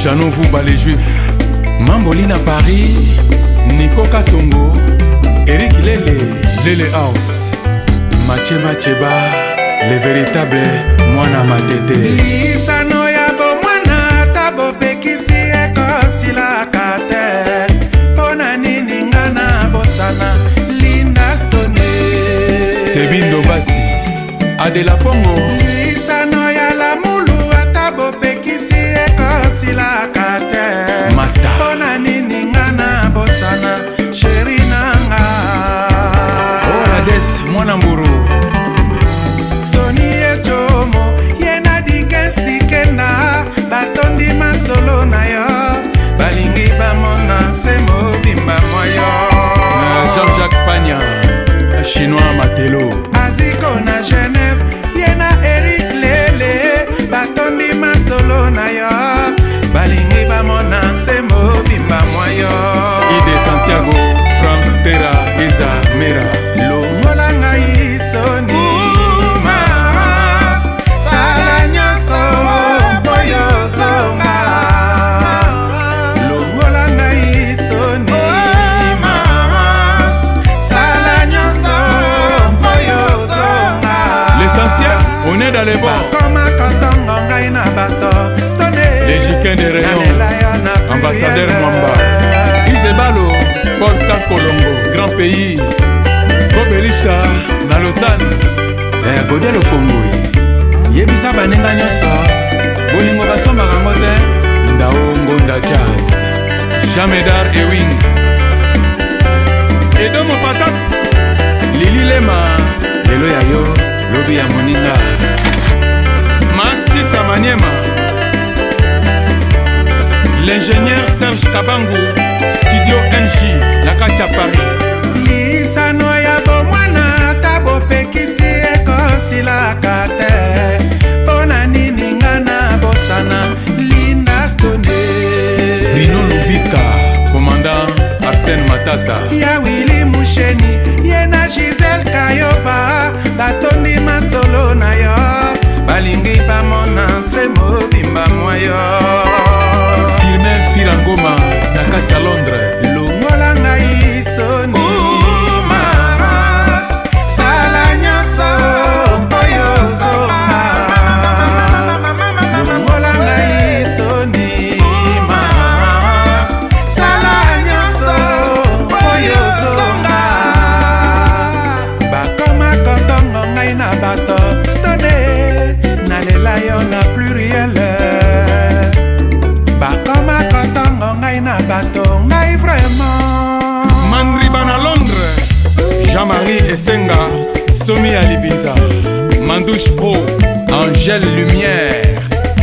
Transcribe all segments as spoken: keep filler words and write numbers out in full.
Chano Vouba les Juifs, Mambolina Paris, Nico Kasongo, Eric Lele, Lele House, Mathieu Macheba, les véritables Mwana Matete. Lisano ya bo mwana tabo pekisi eko sila kate, pona nini ngana bosana Linda Stone. Sebindo Basi, Adela Pongo. Lisano ya la mulu atabo pekisi eko sila kate, Mata, pona nini ngana bosana Sheri nanga. Olades Mwana Mburu. Soni echomo yena dikes dikenda batondi masolo na yo balingi bamona semo bimba moyo. Jean-Jacques Pagna, Chinois Matelo. Aziko na Genève yena Eric Lele batondi masolo na yo balingi bamona semo bimba moyo. Ide Santiago, Frank Terra, Eza Mera. Longola ngai soni mama sala nyoso mpoyo zonga. Longola ngai soni mama sala nyoso mpoyo zonga. L'essentiel, on est dans les bons. Bakoma kotongo ngai na bato Stone. Les chiquins des rayons, ambassadeur Mwamba. Isebalo, Paul Kakolongo, grand pays. Bobelisha, na Lausanne. Eh, Bodé le Fongoi. Yebisa banenga nyoso. Bolingo basomba kangote. Ndaongo nda jazz. Jamedar Ewing. Edomo Patas. Lili Lema. Lelo ya yo, lobi ya moninga. Masita Maniema. L'ingénieur Serge Kabangu. Studio N J, Nakacha Paris. Lisano ya bomwana tabo pekisi eko sila kate, pona nini ngana bosana Linda Stone. Rino Lubika, commandant Arsène Matata. Ya Willy Musheni yena Giselle Kayova batondi masolo na yo balingi bamona semo bimba moyo. Firmin Firangoma, Nakacha Londres. Longola ngai soni mama sala nyoso mpoyo zonga. Longola ngai soni mama sala nyoso mpoyo zonga. Bakoma kotongo ngai na bato Stone nalela yo na pluriel. Bakoma kotongo ngai na bato ngai vraiment. Mandriba na Londres. Jean-Marie Essenga, Somi Alibiza. Mandouche Pro, Angèle Lumière.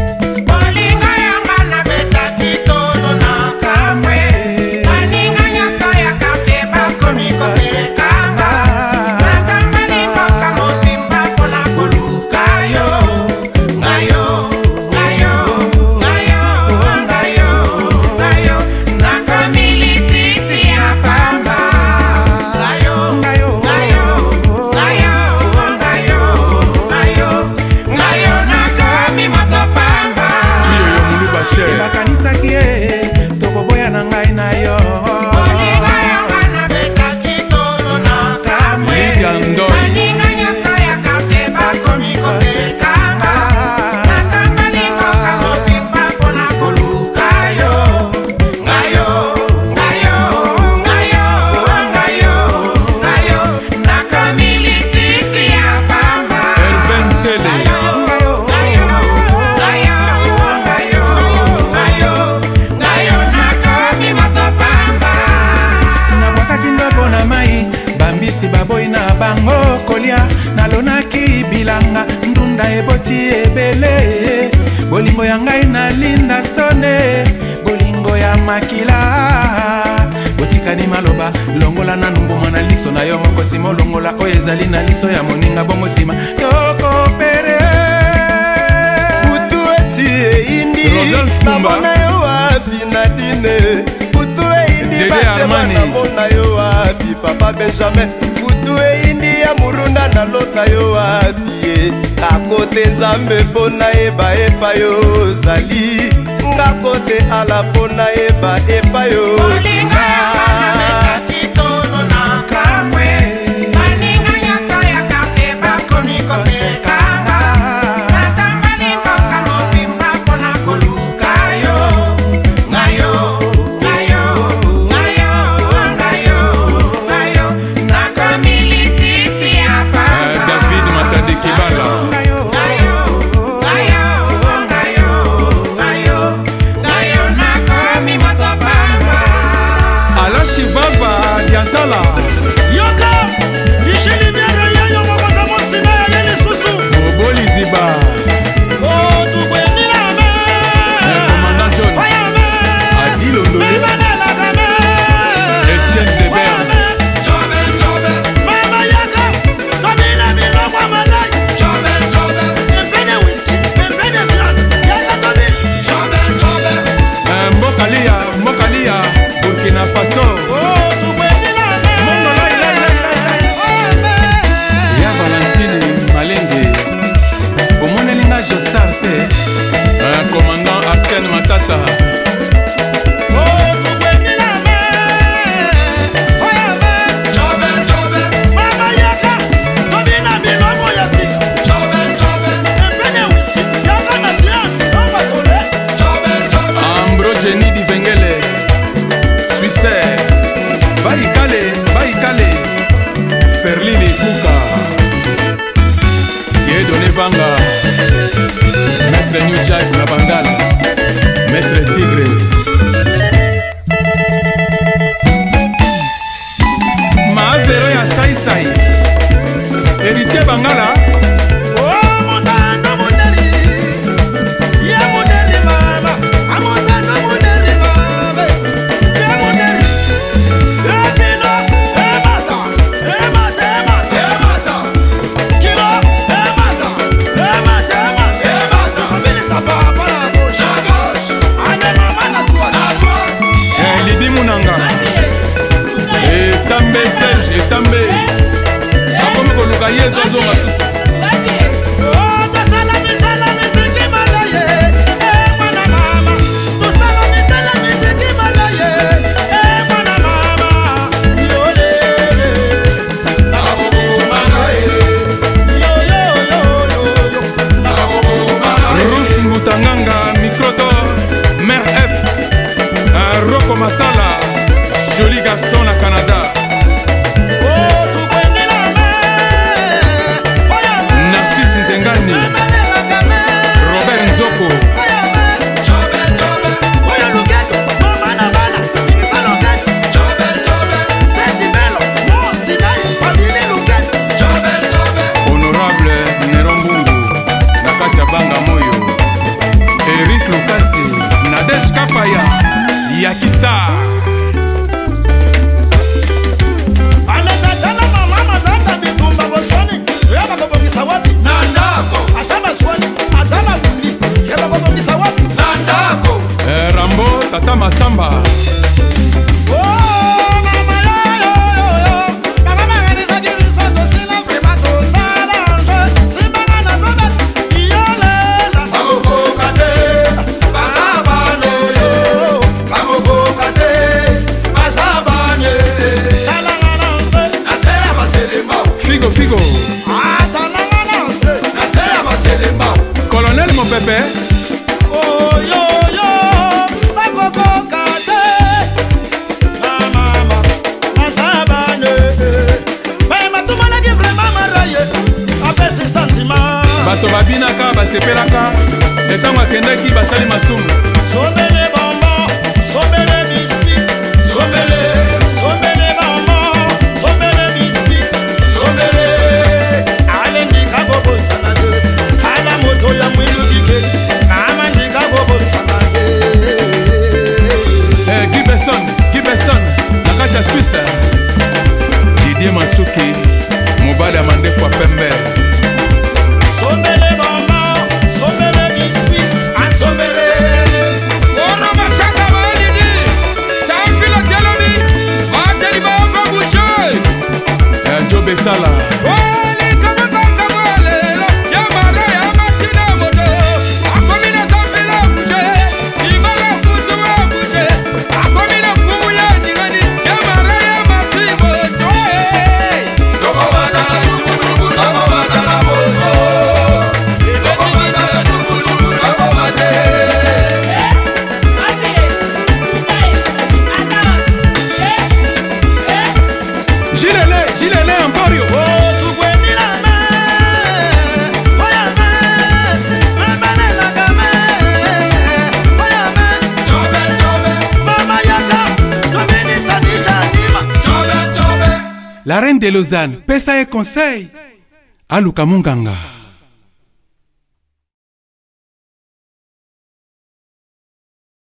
bakanisaki ye tokoboya na ngai na yo. Nalonaki bilanga ndunda eboti ebele bolingo ya ngai na Linda Stone bolingo ya makila botikani maloba longola na numbu mwana liso na yo moko sima longola oyo ezali na liso ya moninga bongo sima yoko pere butu esi eindi namona yo wapi Nadine butu eindi basema namona yo wapi Papa Benjamin butu eindi ya murunda na lota yo wapi akote Nzambe pona eba epa yo zali nalinga kote ala mpona yeba epayo Maître New Jack la bandale, Maître Tigre. Maavero ya sai sai, héritier Bangala. Masala, joli garçon à Canada. Narcisse Nzengani, Robert Nzoko. Honorable Nerombungu, Nakatia Banga Moyo, Eric Lukasi, Nadesh Kapaya. Yakista Anatana mama matata bitumba bosoni yaba kobongisa wapi nandako atama swani atama bundi yaba kobongisa wapi nandako eh, Rambo Tata Masamba Figo Colonel Mopepe. Oh yo yo bakoko kate mama masabane mais matumana ki vraiment maraye apesi sentiment bato babinaka basepelaka etango akendaki basali masumu sobele bombo sobele biscuit sobele sobele bombo sobele biscuit sobele ale ndika bobo sanade kala moto ya mwindu dike kama ndika bobo sanade eh Gibeson Gibeson nakata Suisse Didier Masuki mobali ya mandefu wa pembe sobele bombo sobele biscuit asobele Chilele Emporio. La reine de Lausanne, pesa et conseil. Aluka Munganga.